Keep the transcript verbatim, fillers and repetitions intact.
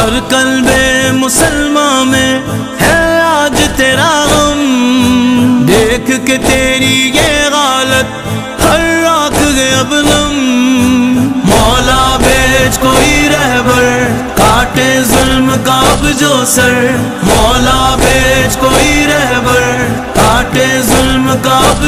हर कल्बे मुसलमान में है आज तेरा गम। देख के तेरी ये हालत हर राख गए अब नम। मौला भेज कोई रहबर काटे जुल्म का अब जो सर। मौला भेज कोई रहबर काटे जुल्म का अब